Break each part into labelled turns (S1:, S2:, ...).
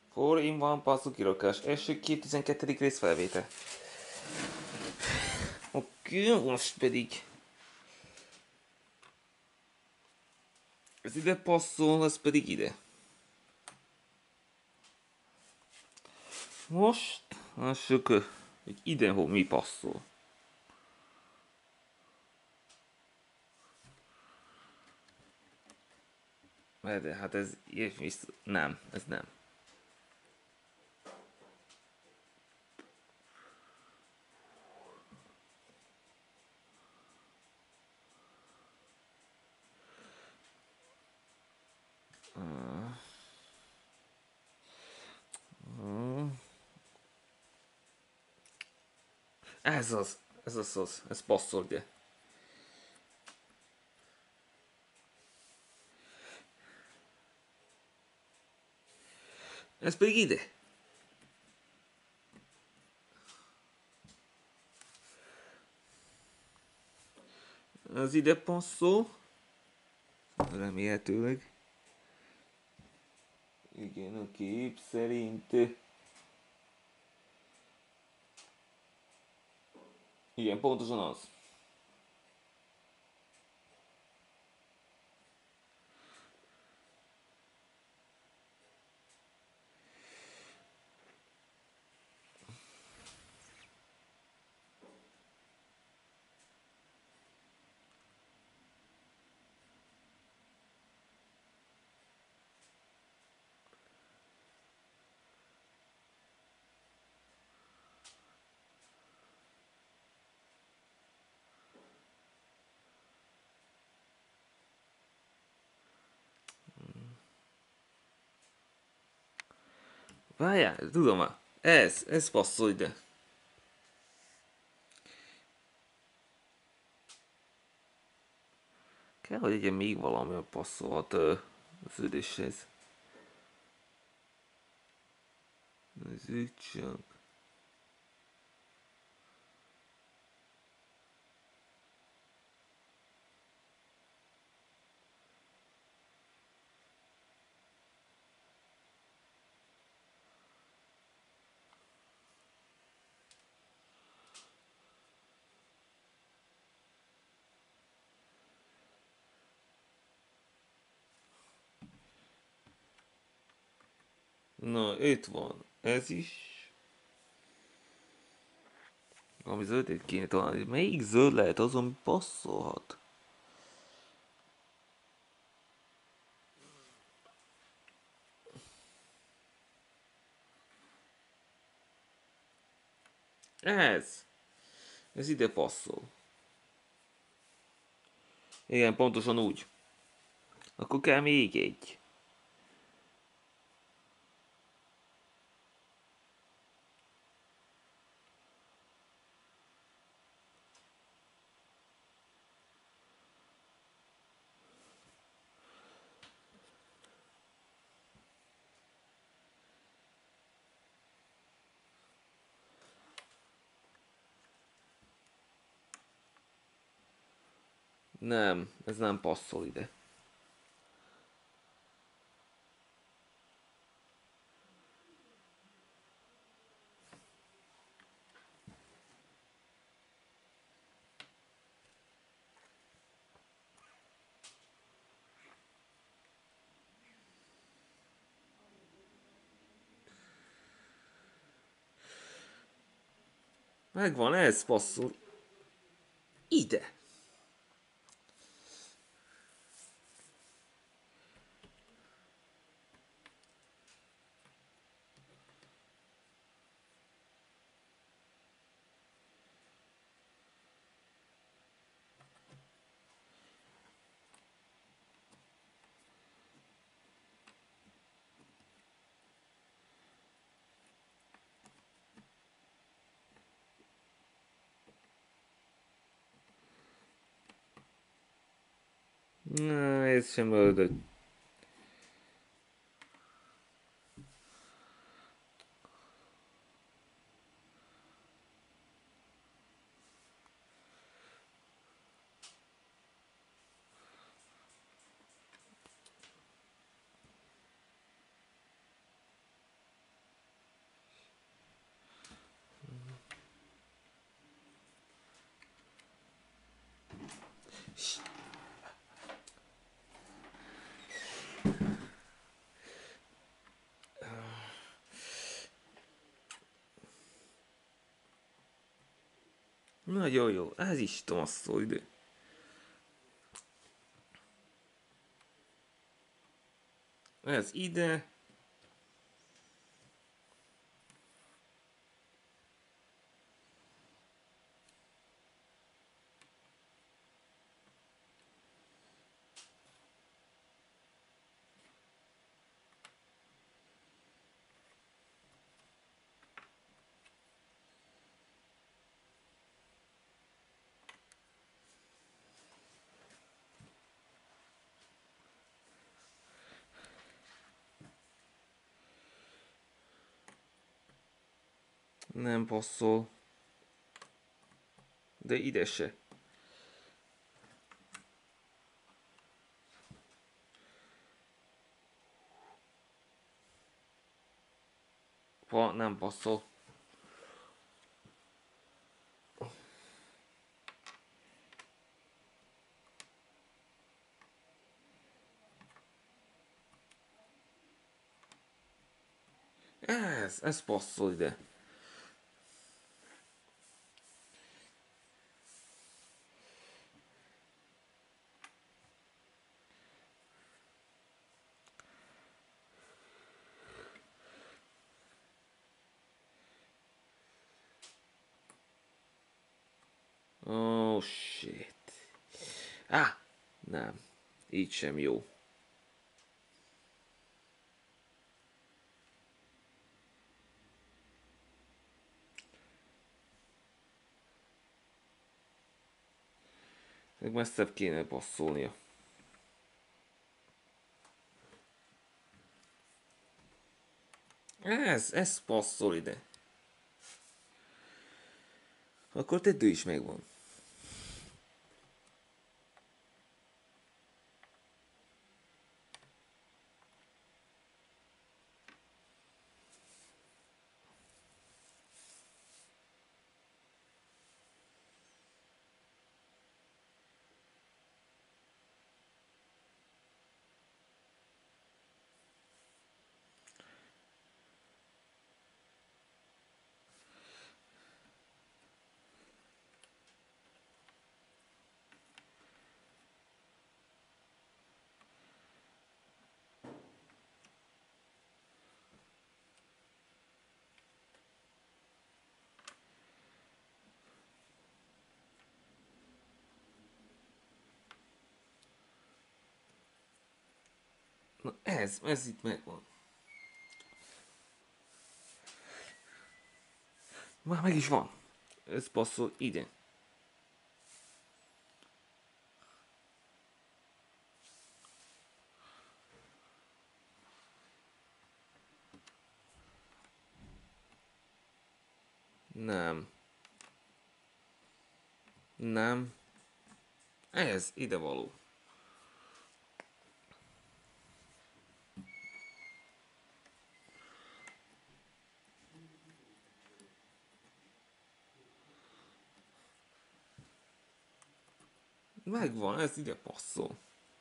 S1: 4 in 1 passzú kirokás. Első kép 12. rész felvétel. Oké, most pedig... Ez ide passzol, az pedig ide. Most lássuk, hogy ide mi passzol. De hát ez... Nem, ez nem. Ez az, ez passzol ide. Ez pedig ide. Az ide passzol. Remélhetőleg. Igen, a kép szerint... Igen, pontosan az. Várjál, tudom már. Ez passzol ide. Kell, hogy legyen még valami a passzolhat az üdéshez. Nézzük csak. Na, itt van. Ez is. Ami zöldét kéne találni. Melyik zöld lehet az, ami passzolhat? Ez. Ez ide passzol. Igen, pontosan úgy. Akkor kell még egy. Nem, ez nem passzol ide. Megvan, ez passzol. Ide. Na, ez sem öldött. Nagyon jó, ez is passzol ide. Ez ide. Nem passzol. De ide se. Nem passzol. Ez passzol ide. Oh shit. Nem. Így sem jó. Meg messzebb kéne passzolnia. Ez passzol ide. Akkor tető is megvan. Na ez itt megvan. Már meg is van. Ez passzol ide. Nem. Nem. Ez ide való. Megvan, ez ide passzol.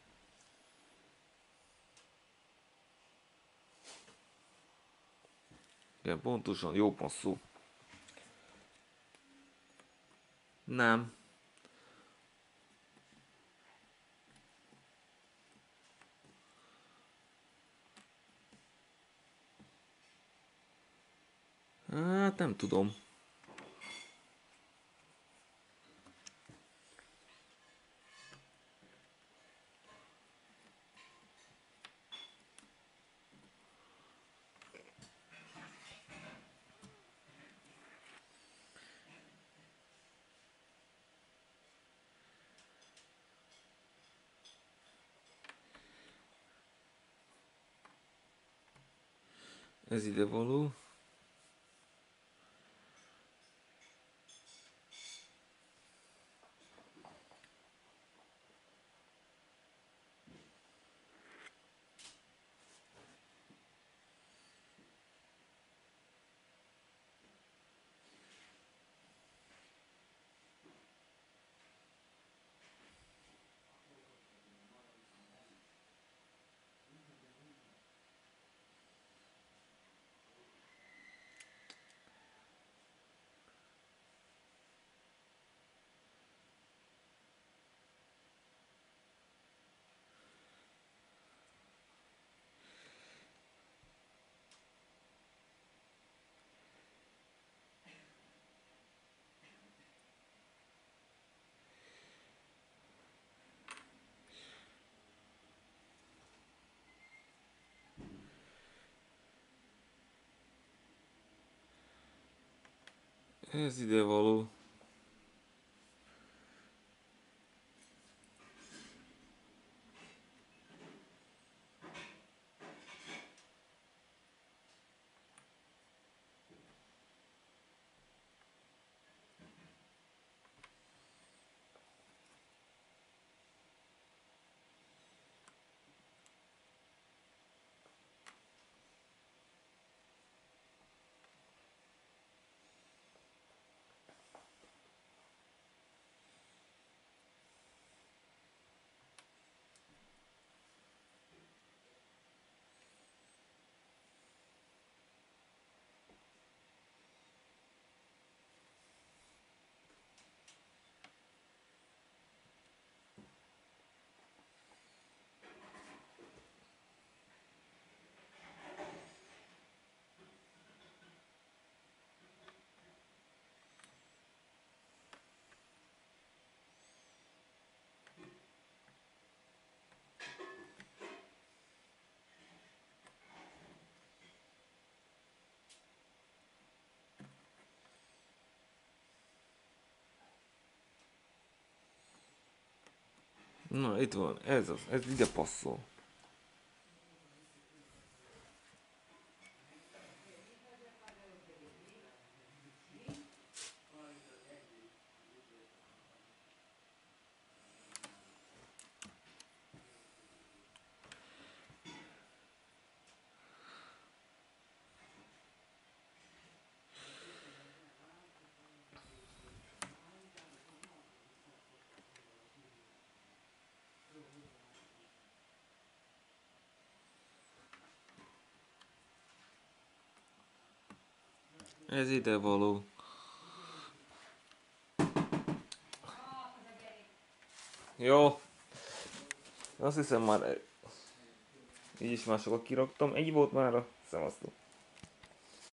S1: Igen, pontosan, jó passzol. Nem. Hát nem tudom. Ez ide való. Ez ide való. Na, itt van, ez az, ez ide passzol. Ez ide való. Jó. Azt hiszem már így is már sokat kiraktam. Egy volt már a szevasztok.